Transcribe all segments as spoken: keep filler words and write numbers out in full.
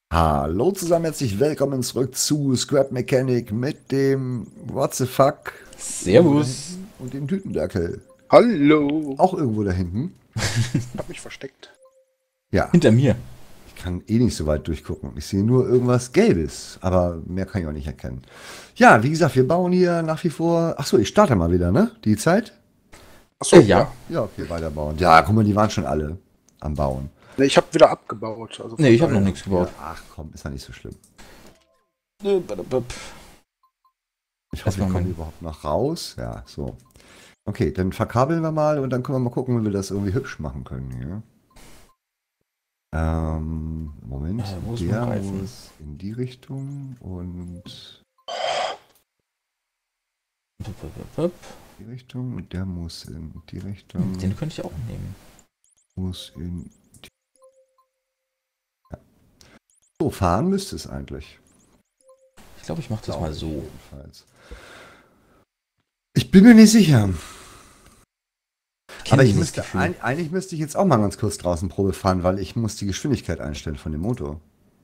Hallo zusammen, herzlich willkommen zurück zu Scrap Mechanic mit dem What the fuck irgendwo da Servus. hinten und dem Tütendackel. Hallo. Auch irgendwo da hinten. Hab mich versteckt. Ja, Hinter mir. ich kann eh nicht so weit durchgucken. Ich sehe nur irgendwas Gelbes, aber mehr kann ich auch nicht erkennen. Ja, wie gesagt, wir bauen hier nach wie vor. Achso, ich starte mal wieder, ne? Die Zeit? Achso, Äh, ja. Ja, okay, weiterbauen. Ja, guck mal, die waren schon alle am Bauen. Ne, ich habe wieder abgebaut. Also Nee, ich habe noch von nichts gebaut. Ja, ach komm, ist ja nicht so schlimm. Äh, Ich hoffe, Erstmal wir kommen mein- überhaupt noch raus. Ja, so. Okay, dann verkabeln wir mal und dann können wir mal gucken, wie wir das irgendwie hübsch machen können hier. Ähm, Moment, Äh, wo ist der mein Reifen? muss in die Richtung und die Richtung und der muss in die Richtung, Den könnte ich auch nehmen. muss in die... Ja. So, fahren müsste es eigentlich. Ich glaube, ich mache das Glaube mal ich so. jedenfalls. Ich bin mir nicht sicher. Kenn Aber ich dieses müsste, Gefühl. ein, eigentlich müsste ich jetzt auch mal ganz kurz draußen Probe fahren, weil ich muss die Geschwindigkeit einstellen von dem Motor.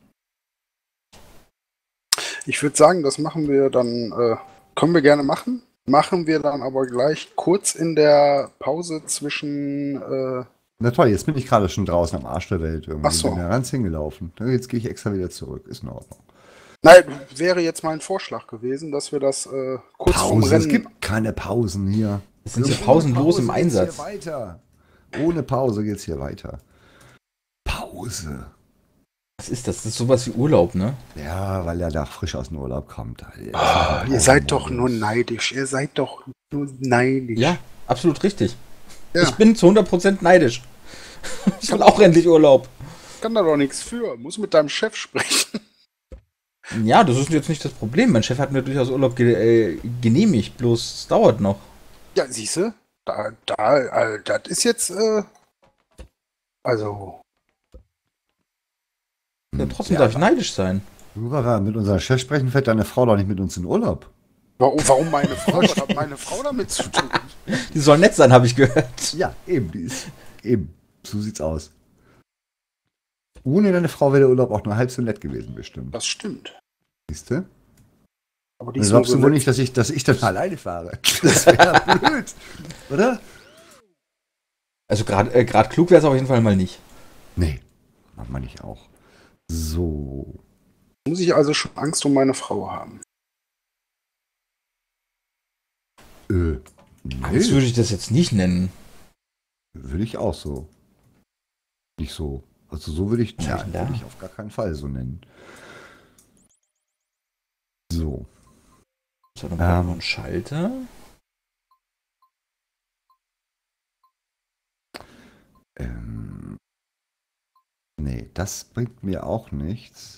Ich würde sagen, das machen wir dann, äh, können wir gerne machen. Machen wir dann aber gleich kurz in der Pause zwischen, äh, Na toll, jetzt bin ich gerade schon draußen am Arsch der Welt irgendwie. Ach so. Bin da ganz hingelaufen. Na, Jetzt gehe ich extra wieder zurück. Ist in Ordnung. nein, wäre jetzt mein Vorschlag gewesen, dass wir das äh, kurz vorm Pause, es Rennen. gibt keine Pausen hier. Es sind hier Ohne pausenlos im Pause geht's Einsatz. Hier weiter. Ohne Pause geht's hier weiter. Pause. Was ist das? Das ist sowas wie Urlaub, ne? Ja, weil er da frisch aus dem Urlaub kommt. Ah, ihr seid doch nur neidisch. Ihr seid doch nur neidisch. Ja, absolut richtig. Ja. Ich bin zu hundert Prozent neidisch. Ich will auch endlich Urlaub. Kann da doch nichts für. Muss mit deinem Chef sprechen. Ja, das ist jetzt nicht das Problem. Mein Chef hat mir durchaus Urlaub ge äh, genehmigt, bloß es dauert noch. Ja, siehste, da, da, äh, das ist jetzt, äh, also, Ja, trotzdem Ja, darf ich neidisch sein. Nur weil wir mit unserem Chef sprechen, fährt deine Frau doch nicht mit uns in Urlaub. warum, warum meine Frau? Was hat meine Frau damit zu tun? Die soll nett sein, habe ich gehört. Ja, eben, die ist. Eben. So sieht's aus. Ohne deine Frau wäre der Urlaub auch nur halb so nett gewesen, bestimmt. Das stimmt. Siehst du? Aber die Dann ist glaubst nur du so wohl nett. nicht, dass ich, dass ich dann alleine fahre. Das wäre blöd. Oder? Also gerade äh, grad klug wäre es auf jeden Fall mal nicht. Nee, macht man nicht auch. So. Muss ich also schon Angst um meine Frau haben? Äh, Angst nee, würde ich das jetzt nicht nennen. würde ich auch so. Nicht so. Also so würde ich, Was ja, hab ich denn da? würde ich auf gar keinen Fall so nennen. So. So, dann Ähm. brauchen wir einen Schalter. Ähm, nee, das bringt mir auch nichts.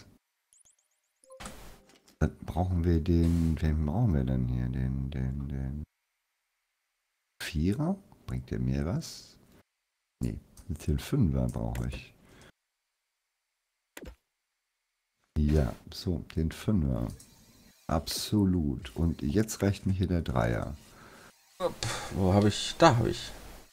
Dann brauchen wir den, wen brauchen wir denn hier? Den, den, den Vierer? Bringt der mir was? Nee, den Fünfer brauche ich. Ja, so, den Fünfer. Absolut. Und jetzt reicht mir hier der Dreier. Wo habe ich? Da habe ich.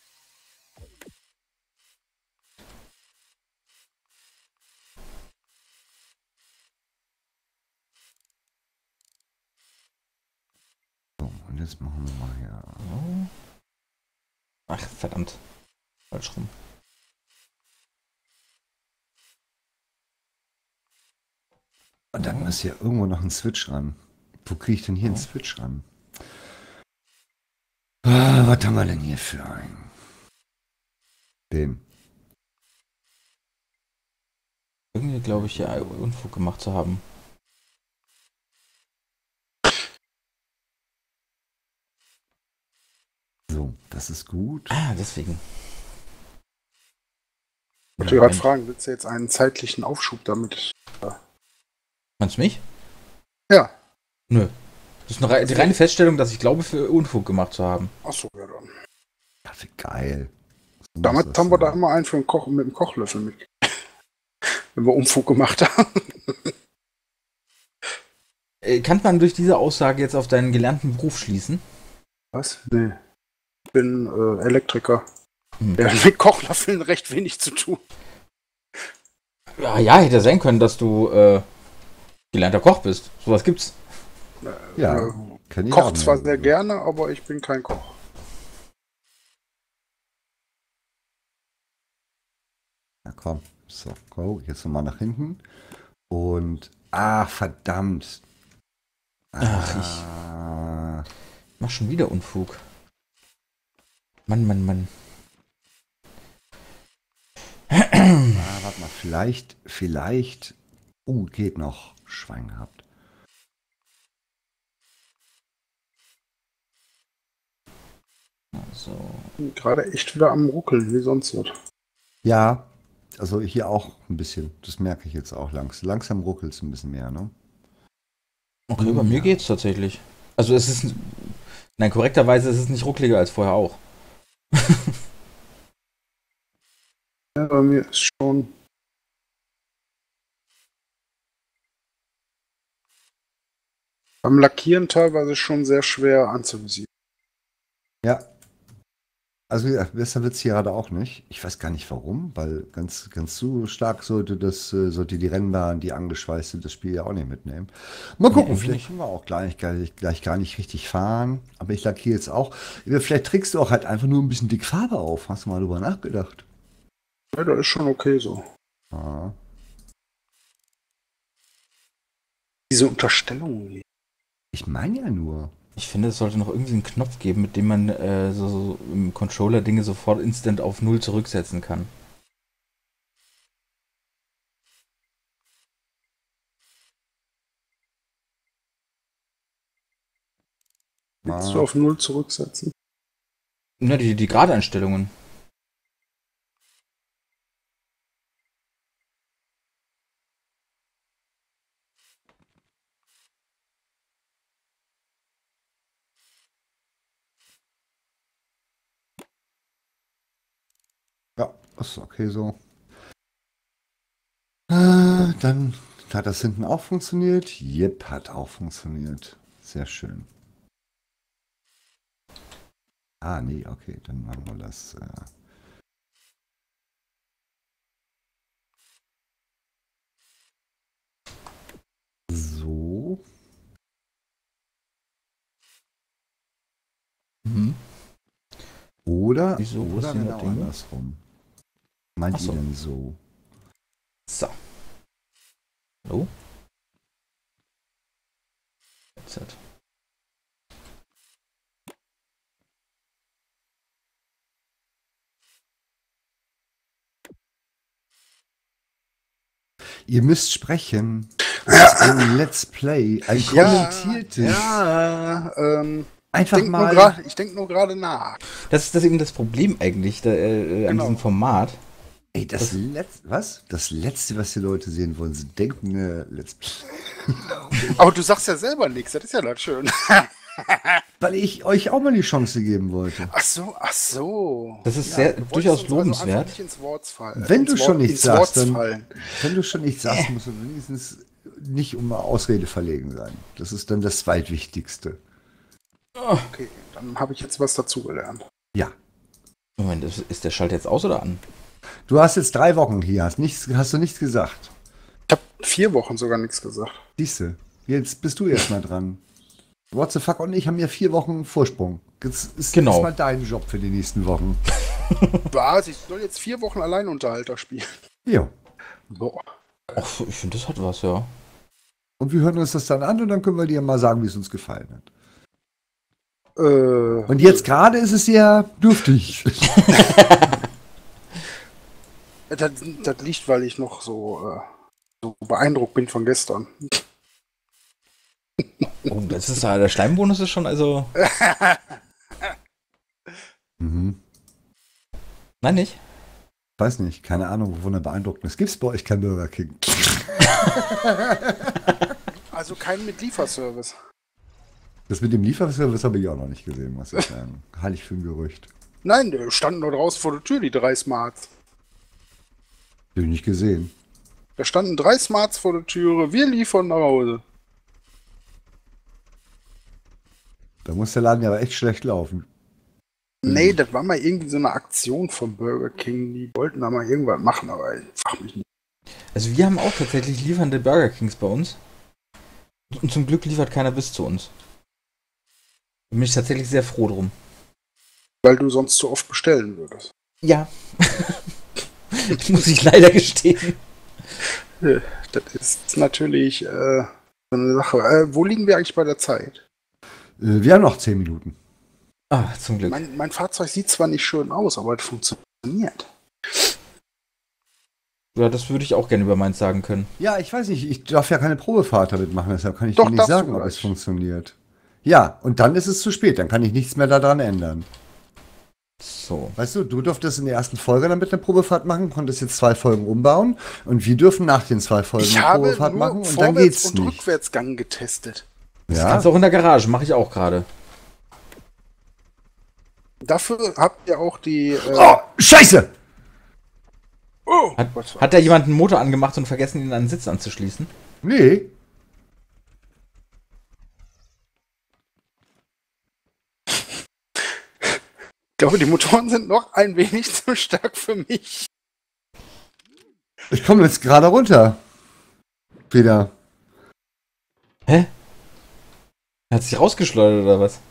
So, und jetzt machen wir mal hier. So. Ach, verdammt. Falsch rum. Und dann muss hier irgendwo noch ein Switch ran. Wo kriege ich denn hier einen Switch ran? Ah, was haben wir denn hier für einen? Den. Irgendwie glaube ich ja Unfug gemacht zu haben. So, das ist gut. Ah, deswegen. Ich wollte gerade fragen, willst du jetzt einen zeitlichen Aufschub damit? Meinst du mich? Ja. Nö. Das ist eine, rei- die reine Feststellung, dass ich glaube, für Unfug gemacht zu haben. Achso, ja dann. Ja, wie geil. So Damals muss das haben wir da sein. immer einen für den Koch mit dem Kochlöffel mit. Wenn wir Umfug gemacht haben. Äh, kann man durch diese Aussage jetzt auf deinen gelernten Beruf schließen? Was? Nee. Ich bin äh, Elektriker. Hm. Der hat mit Kochlöffeln recht wenig zu tun. Ja, ja, hätte sein können, dass du äh, gelernter Koch bist. Sowas gibt's. Ja, Äh, kenn ich auch Kocht nicht. zwar sehr gerne, aber ich bin kein Koch. Na komm, so, go, jetzt nochmal nach hinten. Und, ah, verdammt. Ach, Ah, Mach schon wieder Unfug. Mann, Mann, Mann. ah, warte mal, vielleicht, vielleicht, uh, geht noch, Schwein gehabt. So. Bin gerade echt wieder am Ruckeln, wie sonst was. Ja, also hier auch ein bisschen, das merke ich jetzt auch langsam. Langsam ruckelt es ein bisschen mehr, ne? Okay, bei mir geht's tatsächlich. Also es ist. Nein, korrekterweise ist es nicht ruckliger als vorher auch. Ja, bei mir ist schon. Beim Lackieren teilweise schon sehr schwer anzuvisieren. Ja. Also ja, besser wird es hier gerade auch nicht. Ich weiß gar nicht warum, weil ganz, ganz so stark sollte das, äh, sollte die Rennbahn, die angeschweißt sind, das Spiel ja auch nicht mitnehmen. Mal gucken, irgendwie vielleicht können wir auch gleich, gleich, gleich gar nicht richtig fahren. Aber ich lackiere jetzt auch. Vielleicht trägst du auch halt einfach nur ein bisschen dick Farbe auf. Hast du mal drüber nachgedacht? Ja, das ist schon okay so. Ah. Diese Unterstellungen. Ich meine ja nur. Ich finde, es sollte noch irgendwie einen Knopf geben, mit dem man äh, so, so im Controller Dinge sofort instant auf Null zurücksetzen kann. Willst Ah. du auf Null zurücksetzen? Na, die, die Gradeinstellungen. Ja, ist okay so. Äh, dann hat das hinten auch funktioniert. Jep, hat auch funktioniert. Sehr schön. Ah, nee, okay, dann machen wir das. Äh so. Mhm. Oder, Wieso oder passieren da genau Dinge? andersrum. Meint Ach so. ihr denn so? So. Hallo? Headset. Ihr müsst sprechen. Es ist ein Let's Play, ein kommentiertes. Ja, ähm, Einfach denk nur mal. grad, ich denke nur gerade nach. Das ist das eben das Problem eigentlich da, äh, an Genau. diesem Format. Ey, das, letzte, was? Das letzte, was die Leute sehen wollen, sind denkende Let's Play. Aber du sagst ja selber nichts, das ist ja nicht schön. Weil ich euch auch mal die Chance geben wollte. Ach so, ach so. Das ist sehr- du wolltest durchaus uns also lobenswert. einfach nicht ins Wort fallen. Wenn ins du Wort, schon nichts ins sagst, Wort dann, fallen. wenn du schon nichts sagst, musst du wenigstens nicht um eine Ausrede verlegen sein. Das ist dann das Zweitwichtigste. Okay, dann habe ich jetzt was dazugelernt. Ja. Moment, ist, ist der Schalt jetzt aus oder an? Du hast jetzt drei Wochen hier, hast, nichts, hast du nichts gesagt. Ich habe vier Wochen sogar nichts gesagt. Siehst du, jetzt bist du jetzt mal dran. What the fuck und ich haben ja vier Wochen Vorsprung. Jetzt ist Genau. jetzt mal dein Job für die nächsten Wochen. Was? Ich soll jetzt vier Wochen Alleinunterhalter spielen. Ja. Boah. Ach, ich finde, das hat was, ja. Und wir hören uns das dann an und dann können wir dir mal sagen, wie es uns gefallen hat. Äh, Und jetzt gerade ist es ja dürftig. das, das liegt, weil ich noch so, äh, so beeindruckt bin von gestern. Oh, das ist ja, der Schleimbonus ist schon, also. mhm. Nein, nicht? Weiß nicht, keine Ahnung, wovon er beeindruckt ist. Gibt es bei euch kein Burger King? Also kein mit Lieferservice. Das mit dem Lieferservice habe ich auch noch nicht gesehen, muss ich sagen. Halte ich für ein Gerücht. Nein, der standen nur draußen vor der Tür, die drei Smarts. Hab ich nicht gesehen. Da standen drei Smarts vor der Türe, wir liefern nach Hause. Da muss der Laden ja aber echt schlecht laufen. Nee, das war mal irgendwie so eine Aktion von Burger King. Die wollten da mal irgendwas machen, aber ich frag mich nicht. Also wir haben auch tatsächlich liefernde Burger Kings bei uns. Und zum Glück liefert keiner bis zu uns. Da bin ich tatsächlich sehr froh drum. Weil du sonst zu oft bestellen würdest. Ja. Muss ich leider gestehen. Das ist natürlich äh, so eine Sache. Äh, wo liegen wir eigentlich bei der Zeit? Äh, wir haben noch zehn Minuten. Ah, zum Glück. Mein, mein Fahrzeug sieht zwar nicht schön aus, aber es funktioniert. Ja, das würde ich auch gerne über meins sagen können. Ja, ich weiß nicht, ich darf ja keine Probefahrt damit machen, deshalb kann ich Doch, dir nicht darfst sagen, du ob gleich. es funktioniert. Ja, und dann ist es zu spät, dann kann ich nichts mehr daran ändern. So. Weißt du, du durftest in der ersten Folge damit eine Probefahrt machen, konntest jetzt zwei Folgen umbauen und wir dürfen nach den zwei Folgen Ich eine habe Probefahrt nur machen und dann Vorwärts- geht's und nicht. Rückwärtsgang getestet. Das Ja? kannst du auch in der Garage, mache ich auch gerade. Dafür habt ihr auch die... Äh, Oh, Scheiße! oh, Hat, was war hat da jemand einen Motor angemacht und vergessen, ihn an den Sitz anzuschließen? Nee. Ich glaube, die Motoren sind noch ein wenig zu stark für mich. Ich komme jetzt gerade runter. Wieder. Hä? Er hat sich rausgeschleudert oder was?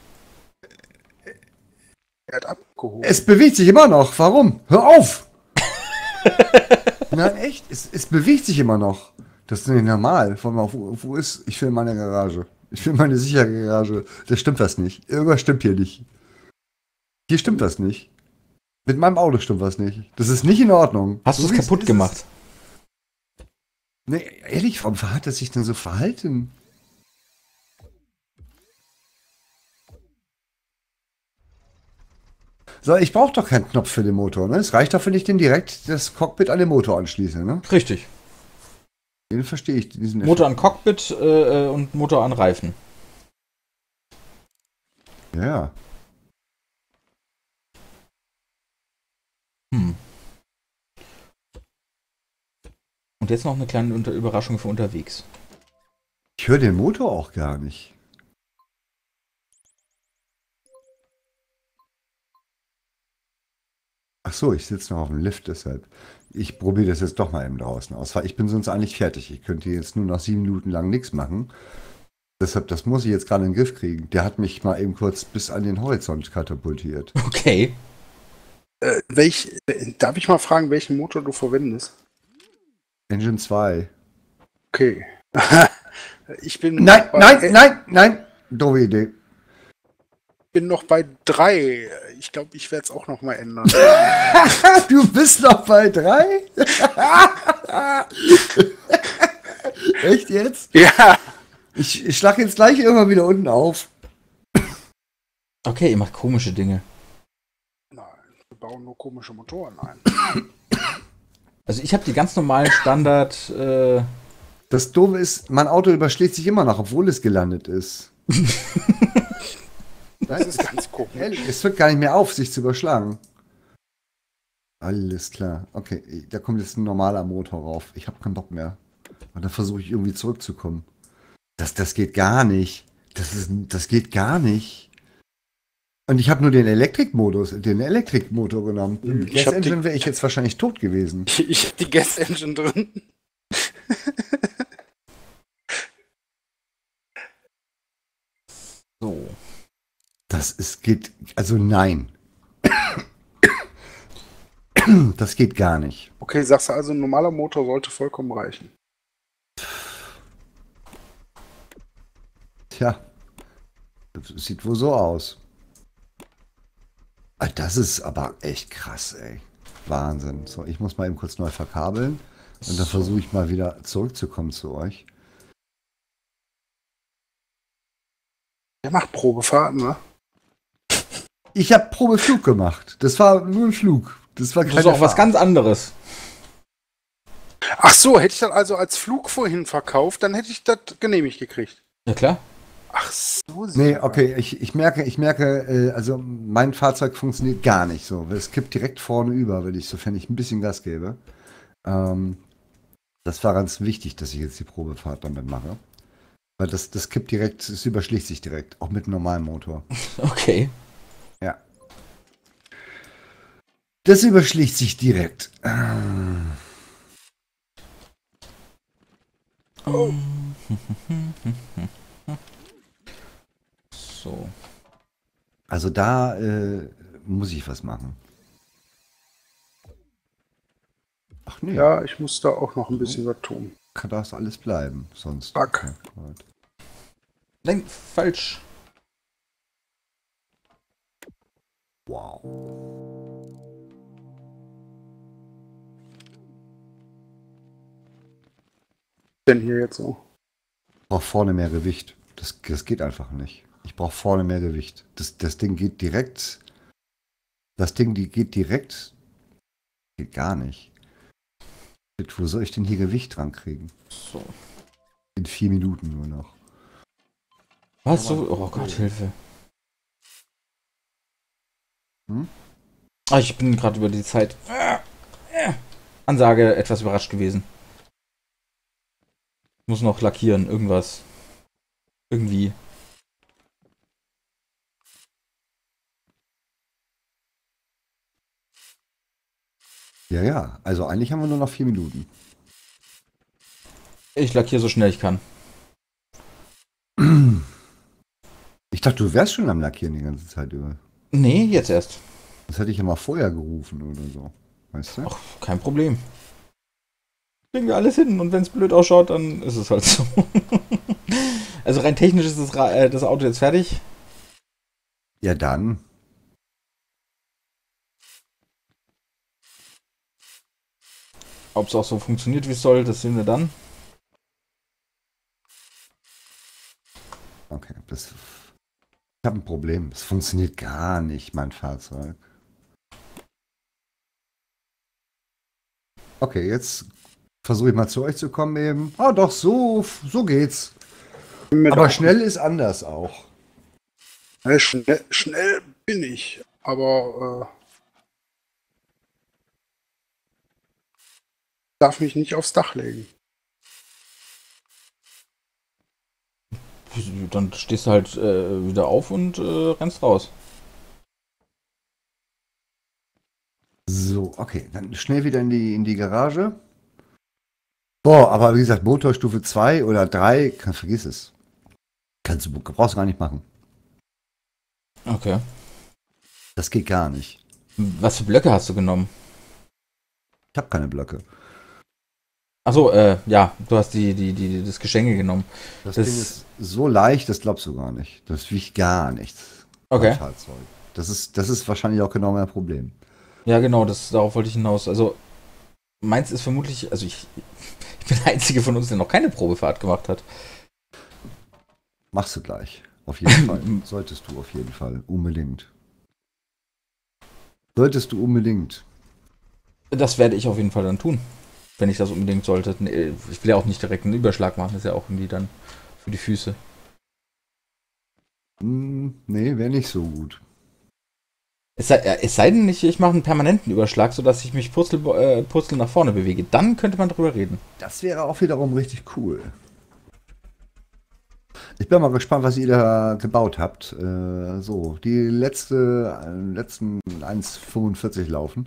Er hat abgehoben. Es bewegt sich immer noch. Warum? Hör auf! Nein, echt? Es, es bewegt sich immer noch. Das ist nicht normal. Warte mal, wo, wo ist? Ich will meine Garage. Ich will meine sichere Garage. Da stimmt was nicht. Irgendwas stimmt hier nicht. Hier stimmt was nicht. Mit meinem Auto stimmt was nicht. Das ist nicht in Ordnung. Hast du So es wie kaputt ist, gemacht? ist- Nee, ehrlich, warum hat er sich denn so verhalten? So, ich brauche doch keinen Knopf für den Motor, ne? Es reicht doch, wenn ich den direkt das Cockpit an den Motor anschließe, ne? Richtig. Den verstehe ich. Diesen Motor an Cockpit äh, und Motor an Reifen. Ja. Hm. Und jetzt noch eine kleine Unter Überraschung für unterwegs. Ich höre den Motor auch gar nicht. Ach so, ich sitze noch auf dem Lift, deshalb. Ich probiere das jetzt doch mal eben draußen aus, weil ich bin sonst eigentlich fertig. Ich könnte jetzt nur noch sieben Minuten lang nichts machen. Deshalb, das muss ich jetzt gerade in den Griff kriegen. Der hat mich mal eben kurz bis an den Horizont katapultiert. Okay. Äh, welch, äh, darf ich mal fragen, welchen Motor du verwendest? Engine zwei. Okay. ich bin Nein, bei, nein, äh, nein, nein! Doofe Idee. bin noch bei drei. Ich glaube, ich werde es auch noch mal ändern. Du bist noch bei drei? Echt jetzt? ja. Ich, ich schlag jetzt gleich irgendwann wieder unten auf. Okay, ihr macht komische Dinge. Nein, wir bauen nur komische Motoren ein. Also ich habe die ganz normalen Standard... Äh, Das Doofe ist, mein Auto überschlägt sich immer noch, obwohl es gelandet ist. Das ist ganz komisch. Ehrlich, es hört gar nicht mehr auf, sich zu überschlagen. Alles klar. Okay, da kommt jetzt ein normaler Motor rauf. Ich habe keinen Bock mehr. Und dann versuche ich irgendwie zurückzukommen. Das, das geht gar nicht. Das, ist, das geht gar nicht. Und ich habe nur den Elektrikmodus, den Elektrikmotor genommen. Im Ich hab Gas-Engine wäre ich jetzt wahrscheinlich tot gewesen. Ich, ich habe die Gas Engine drin. so. Das ist, geht, also nein. Das geht gar nicht. Okay, sagst du also, ein normaler Motor sollte vollkommen reichen. Tja, das sieht wohl so aus. Ah, das ist aber echt krass, ey. Wahnsinn. So, ich muss mal eben kurz neu verkabeln und dann versuche ich mal wieder zurückzukommen zu euch. Der macht Probefahrten, ne? Ich habe Probeflug gemacht. Das war nur ein Flug. Das war Das keine ist auch was Fahrt. ganz anderes. Ach so, hätte ich das also als Flug vorhin verkauft, dann hätte ich das genehmigt gekriegt. Ja klar. Ach so. Nee, super. okay, ich, ich merke, ich merke, äh, also mein Fahrzeug funktioniert gar nicht so. Es kippt direkt vorne über, wenn ich, sofern ich ein bisschen Gas gebe. Ähm, das war ganz wichtig, dass ich jetzt die Probefahrt damit mache. Weil das, das kippt direkt, es überschlägt sich direkt, auch mit einem normalen Motor. Okay. Ja. Das überschlägt sich direkt. Ah. Oh. So. Also da äh, muss ich was machen. Ach nee, Ja, ich muss da auch noch ein bisschen was tun. kann das alles bleiben, sonst. Fuck. Ja, gut. Nein, falsch. Wow. Denn hier jetzt so. Ich brauche vorne mehr Gewicht. Das, das geht einfach nicht. Ich brauche vorne mehr Gewicht. Das, das Ding geht direkt. Das Ding, die geht direkt. Geht gar nicht. Wo soll ich denn hier Gewicht dran kriegen? So. In vier Minuten nur noch. Was so? Oh Gott, Hilfe. Hm? Ah, ich bin gerade über die Zeit. Ansage etwas überrascht gewesen. Muss noch lackieren, irgendwas. Irgendwie. Ja, ja. Also eigentlich haben wir nur noch vier Minuten. Ich lackiere so schnell ich kann. Ich dachte, du wärst schon am Lackieren die ganze Zeit über. Nee, jetzt erst. Das hätte ich ja mal vorher gerufen oder so. Weißt du? Ach, kein Problem. Kriegen wir alles hin und wenn es blöd ausschaut, dann ist es halt so. Also rein technisch ist das, Ra äh, das Auto jetzt fertig. Ja, dann. Ob es auch so funktioniert, wie es soll, das sehen wir dann. Okay, das. Ich habe ein Problem. Es funktioniert gar nicht, mein Fahrzeug. Okay, jetzt versuche ich mal zu euch zu kommen eben. Ah, doch, so, so geht's. Aber schnell ist anders auch. Ja, schnell, schnell bin ich, aber äh, darf mich nicht aufs Dach legen. Dann stehst du halt äh, wieder auf und äh, rennst raus. So, okay, dann schnell wieder in die, in die Garage. Boah, aber wie gesagt, Motorstufe zwei oder drei, kann, vergiss es. Kannst du, brauchst du gar nicht machen. Okay. Das geht gar nicht. Was für Blöcke hast du genommen? Ich habe keine Blöcke. Achso, äh, ja, du hast die, die, die, das Geschenke genommen. Das, Das- Ding ist so leicht, das glaubst du gar nicht. Das wiegt gar nichts. Okay. Mein Fahrzeug. Das ist, das ist wahrscheinlich auch genau mein Problem. Ja, genau, das, darauf wollte ich hinaus. Also, meins ist vermutlich, also ich, ich bin der Einzige von uns, der noch keine Probefahrt gemacht hat. Machst du gleich. Auf jeden Fall. Solltest du auf jeden Fall. Unbedingt. Solltest du unbedingt. Das werde ich auf jeden Fall dann tun. Wenn ich das unbedingt sollte. Nee, ich will ja auch nicht direkt einen Überschlag machen, das ist ja auch irgendwie dann für die Füße. Hm, nee, wäre nicht so gut. Es sei, äh, es sei denn, ich, ich mache einen permanenten Überschlag, sodass ich mich purzel, äh, purzel nach vorne bewege. Dann könnte man drüber reden. Das wäre auch wiederum richtig cool. Ich bin mal gespannt, was ihr da gebaut habt. Äh, so, die letzte, äh, letzten eins Komma fünfundvierzig laufen.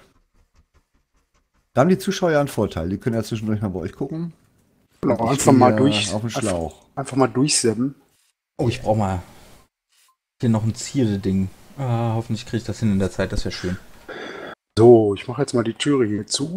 Da haben die Zuschauer ja einen Vorteil. Die können ja zwischendurch mal bei euch gucken. Genau, Und ich einfach stehe mal hier durch. auf dem Einfach, Schlauch. einfach mal durchseppen. Oh, ich brauche mal hier noch ein Zierde-Ding. Ah, hoffentlich kriege ich das hin in der Zeit, das wäre schön. So, ich mache jetzt mal die Türe hier zu.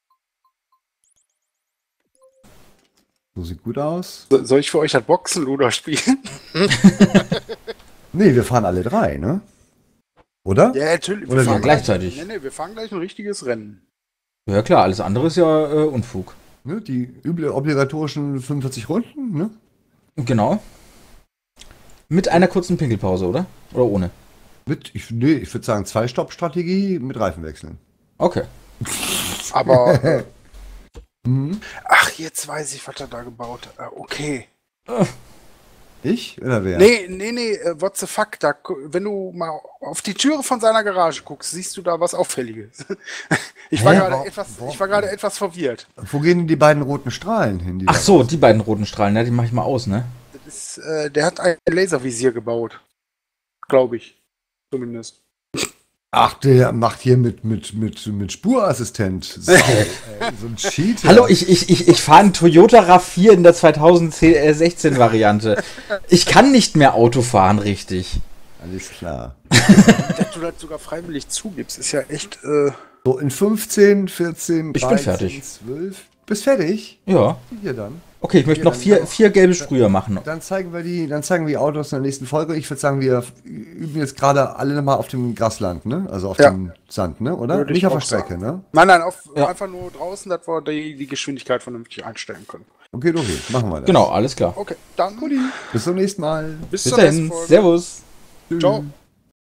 So sieht gut aus. So, soll ich für euch das Boxenluder spielen? Nee, wir fahren alle drei, ne? Oder? Ja, natürlich. Oder fahren wir gleichzeitig. Gleich, nee, nee, wir fahren gleich ein richtiges Rennen. Ja klar, alles andere ist ja äh, Unfug. Ne, die üble obligatorischen fünfundvierzig Runden, ne? Genau. Mit einer kurzen Pinkelpause, oder? Oder ohne? Mit, ich, nee, ich würde sagen, Zwei-Stopp-Strategie mit Reifenwechseln. Okay. Aber, äh, Mhm. ach, jetzt weiß ich, was er da gebaut hat. Äh, okay. Ich oder wer? Nee, nee, nee, äh, what the fuck, da, gu- wenn du mal auf die Türe von seiner Garage guckst, siehst du da was Auffälliges. Ich war Hä? gerade Wo- etwas, wo- ich war gerade etwas verwirrt. Wo gehen denn die beiden roten Strahlen hin? Die Ach da- so, die beiden roten Strahlen, ne? Die mache ich mal aus, ne? Das ist, äh, der hat ein Laservisier gebaut. Glaube ich. Zumindest. Ach, der macht hier mit, mit, mit, mit Spurassistent. Sau, ey. so ein Cheater. Hallo, ich, ich, ich, ich fahre einen Toyota RAV vier in der zweitausendsechzehn Variante. Ich kann nicht mehr Auto fahren, richtig. Alles klar. Dass du das sogar freiwillig zugibst, ist ja echt. Äh So in fünfzehn, vierzehn, Ich bin dreizehn, fertig. zwölf. Bist fertig? Ja. Hier dann. Okay, ich möchte Ja, noch dann vier, noch- vier gelbe Sprüher machen. Dann zeigen wir die, dann zeigen wir die Autos in der nächsten Folge. Ich würde sagen, wir üben jetzt gerade alle nochmal auf dem Grasland, ne? Also auf Ja. dem Sand, ne? Oder? Würde ich Nicht auf der auch Strecke, sagen. ne? Nein, nein, auf, Ja. einfach nur draußen, dass wir die, die Geschwindigkeit vernünftig einstellen können. Okay, okay, machen wir das. Genau, alles klar. Okay, dann Bis zum nächsten Mal. bis, Bis zur nächsten dahin, Folge. servus. Ciao.